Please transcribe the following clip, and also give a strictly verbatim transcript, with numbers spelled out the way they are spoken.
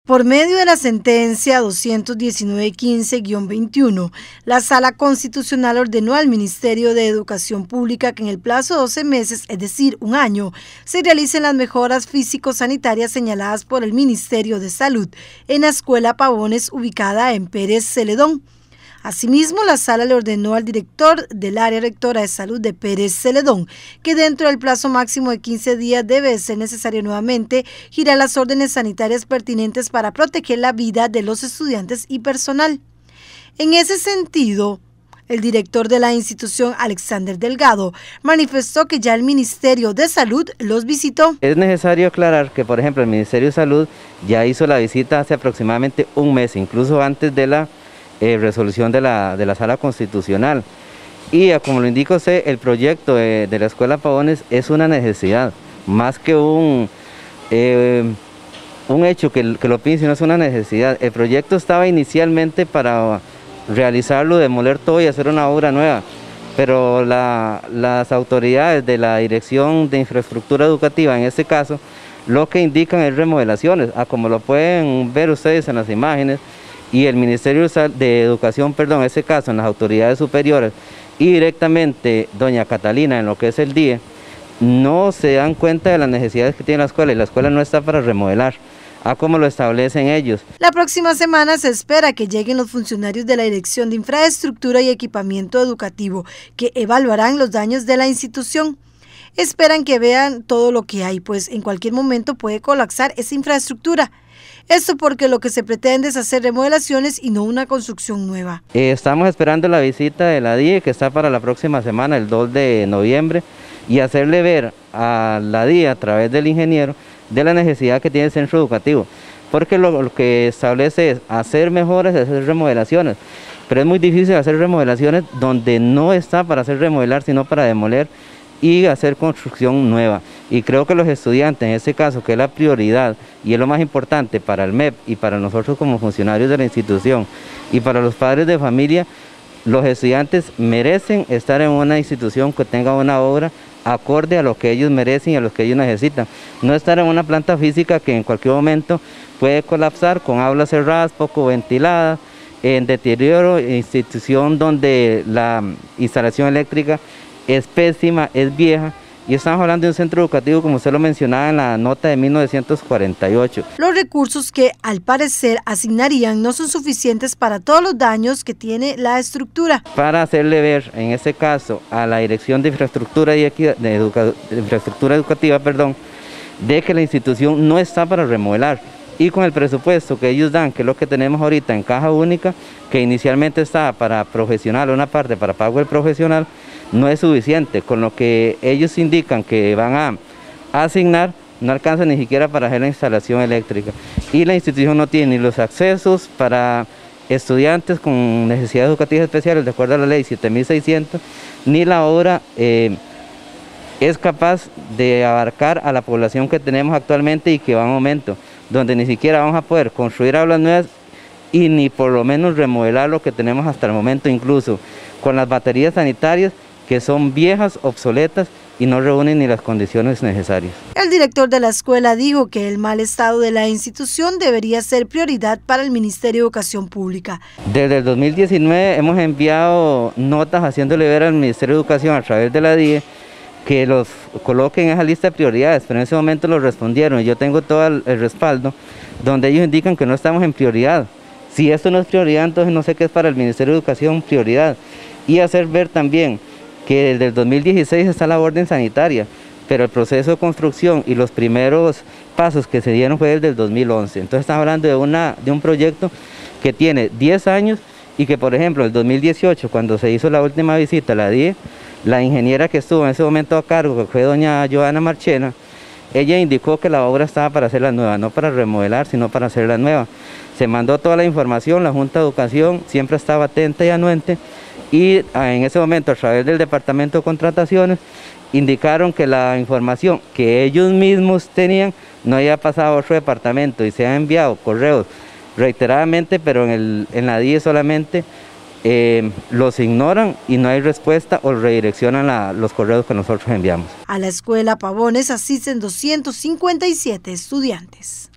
Por medio de la sentencia doscientos diecinueve quince guión veintiuno, la Sala Constitucional ordenó al Ministerio de Educación Pública que en el plazo de doce meses, es decir, un año, se realicen las mejoras físico-sanitarias señaladas por el Ministerio de Salud en la Escuela Pavones ubicada en Pérez Celedón. Asimismo, la sala le ordenó al director del área rectora de salud de Pérez Celedón que dentro del plazo máximo de quince días debe ser necesario nuevamente girar las órdenes sanitarias pertinentes para proteger la vida de los estudiantes y personal. En ese sentido, el director de la institución, Alexander Delgado, manifestó que ya el Ministerio de Salud los visitó. Es necesario aclarar que, por ejemplo, el Ministerio de Salud ya hizo la visita hace aproximadamente un mes, incluso antes de la Eh, resolución de la, de la Sala Constitucional. Y como lo indica usted, el proyecto de, de la Escuela Pavones es una necesidad, más que un, eh, un hecho que, que lo piense, no es una necesidad. El proyecto estaba inicialmente para realizarlo, demoler todo y hacer una obra nueva, pero la, las autoridades de la Dirección de Infraestructura Educativa, en este caso, lo que indican es remodelaciones, a como lo pueden ver ustedes en las imágenes, y el Ministerio de Educación, perdón, en este caso en las autoridades superiores y directamente doña Catalina en lo que es el D I E, no se dan cuenta de las necesidades que tiene la escuela y la escuela no está para remodelar, a como lo establecen ellos. La próxima semana se espera que lleguen los funcionarios de la Dirección de Infraestructura y Equipamiento Educativo, que evaluarán los daños de la institución. Esperan que vean todo lo que hay, pues en cualquier momento puede colapsar esa infraestructura. Esto porque lo que se pretende es hacer remodelaciones y no una construcción nueva. Eh, estamos esperando la visita de la D I E que está para la próxima semana, el dos de noviembre, y hacerle ver a la D I E a través del ingeniero de la necesidad que tiene el centro educativo, porque lo, lo que establece es hacer mejoras, hacer remodelaciones, pero es muy difícil hacer remodelaciones donde no está para hacer remodelar, sino para demoler y hacer construcción nueva. Y creo que los estudiantes, en este caso, que es la prioridad y es lo más importante para el M E P y para nosotros como funcionarios de la institución y para los padres de familia, los estudiantes merecen estar en una institución que tenga una obra acorde a lo que ellos merecen y a lo que ellos necesitan. No estar en una planta física que en cualquier momento puede colapsar con aulas cerradas, poco ventiladas, en deterioro, institución donde la instalación eléctrica es pésima, es vieja, y estamos hablando de un centro educativo, como usted lo mencionaba en la nota de mil novecientos cuarenta y ocho. Los recursos que al parecer asignarían no son suficientes para todos los daños que tiene la estructura. Para hacerle ver, en este caso, a la Dirección de Infraestructura, y Equidad, de Educa, de Infraestructura Educativa, perdón, de que la institución no está para remodelar. Y con el presupuesto que ellos dan, que es lo que tenemos ahorita en caja única, que inicialmente estaba para profesional, una parte para pago del profesional, no es suficiente. Con lo que ellos indican que van a asignar, no alcanza ni siquiera para hacer la instalación eléctrica. Y la institución no tiene ni los accesos para estudiantes con necesidades educativas especiales, de acuerdo a la ley siete mil seiscientos, ni la obra eh, es capaz de abarcar a la población que tenemos actualmente y que va en aumento, donde ni siquiera vamos a poder construir aulas nuevas y ni por lo menos remodelar lo que tenemos hasta el momento, incluso con las baterías sanitarias que son viejas, obsoletas y no reúnen ni las condiciones necesarias. El director de la escuela dijo que el mal estado de la institución debería ser prioridad para el Ministerio de Educación Pública. Desde el dos mil diecinueve hemos enviado notas haciéndole ver al Ministerio de Educación a través de la D I E que los coloquen en esa lista de prioridades, pero en ese momento lo respondieron y yo tengo todo el, el respaldo donde ellos indican que no estamos en prioridad. Si esto no es prioridad, entonces no sé qué es para el Ministerio de Educación prioridad. Y hacer ver también que desde el dos mil dieciséis está la orden sanitaria, pero el proceso de construcción y los primeros pasos que se dieron fue desde el dos mil once. Entonces estamos hablando de, una, de un proyecto que tiene diez años y que, por ejemplo, en el dos mil dieciocho, cuando se hizo la última visita a la D I E, la ingeniera que estuvo en ese momento a cargo, que fue doña Joana Marchena, ella indicó que la obra estaba para hacerla nueva, no para remodelar, sino para hacerla nueva. Se mandó toda la información, la Junta de Educación siempre estaba atenta y anuente, y en ese momento a través del Departamento de Contrataciones indicaron que la información que ellos mismos tenían no había pasado a otro departamento y se han enviado correos reiteradamente, pero en, el, en la D I E solamente eh, los ignoran y no hay respuesta o redireccionan la, los correos que nosotros enviamos. A la escuela Pavones asisten doscientos cincuenta y siete estudiantes.